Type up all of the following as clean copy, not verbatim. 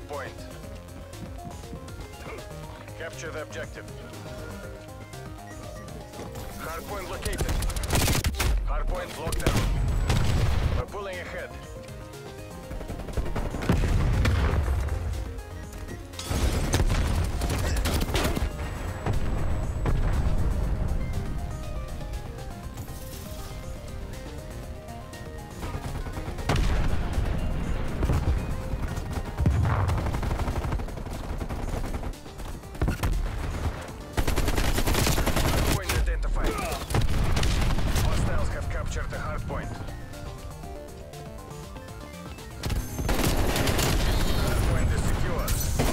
hard point. Capture the objective. Hard point located. Hard point locked down. We're pulling ahead. Capture the hard point. Hard point is secure.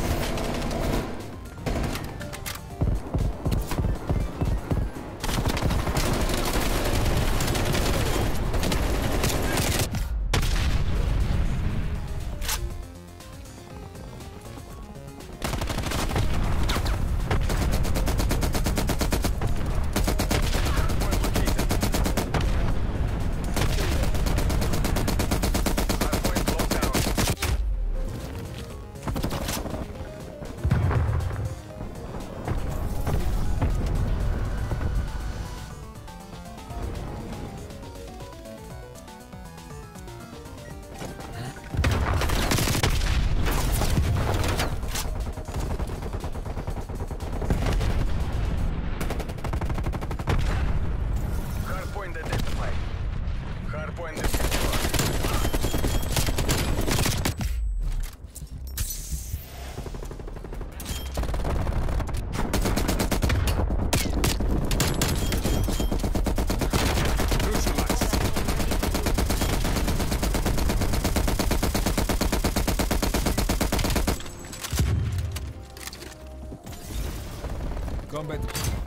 Combat.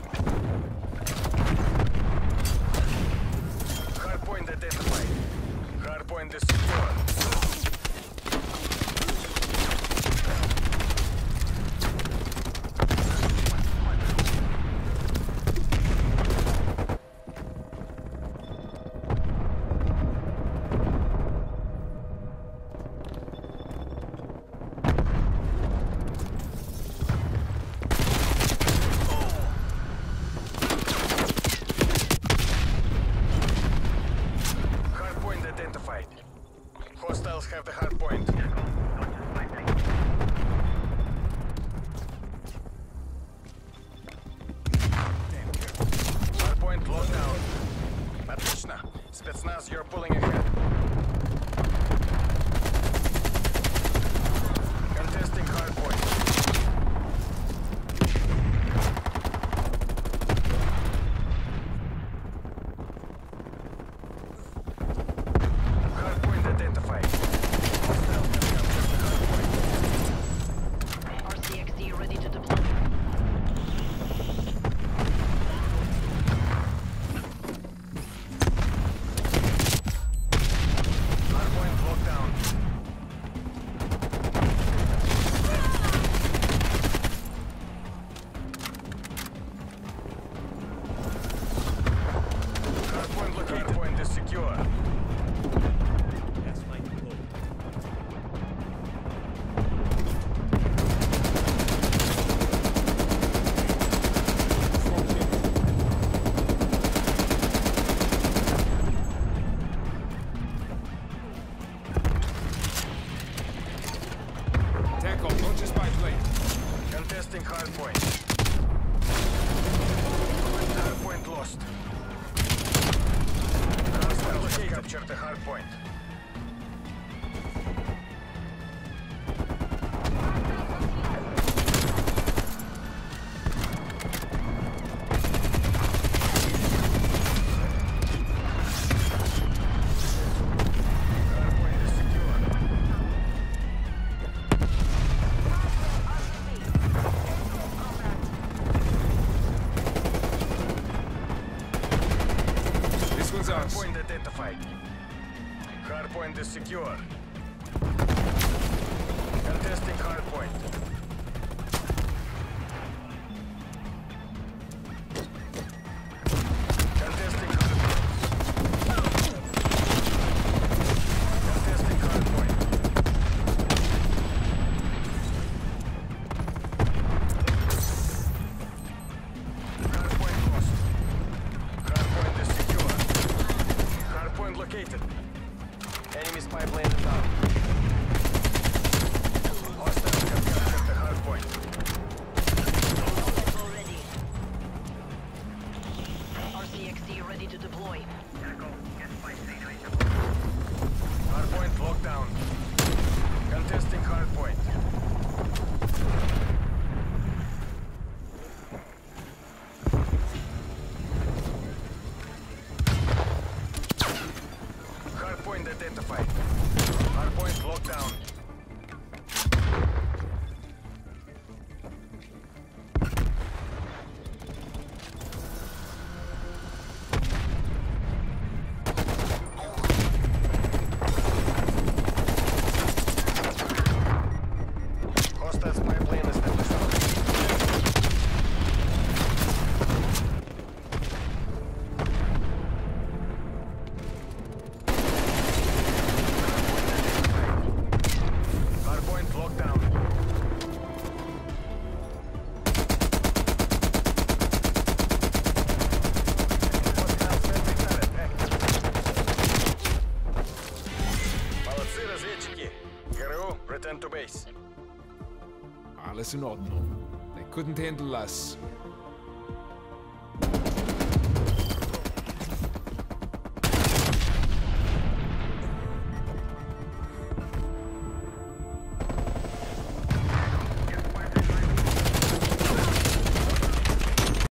Hardpoint identified. Hardpoint is secure. Hostiles have the hard point. Hard point locked down. Отлично. Спецназ, you're pulling ahead. Contesting hard point. Identified. RCXD ready to deploy. Hardpoint locked down. Hardpoint located. Hardpoint is secure. Contesting hardpoint. Hardpoint lost. Hostiles have captured the hardpoint. Hardpoint identified. Hardpoint is secure. Contesting hardpoint. Contesting hardpoint. Contesting hardpoint. spy plane is down. Hostiles have captured the hard point. Already. RCXD ready to deploy. Hard point locked down. Contesting hard point. Hard point identified. Hard point locked down. Hostile spy plane established. Hardpoint locked down. Hostile sentry turret active. Молодцы, разведчики. ГРУ, return to base. Alles in Ordnung. They couldn't handle us.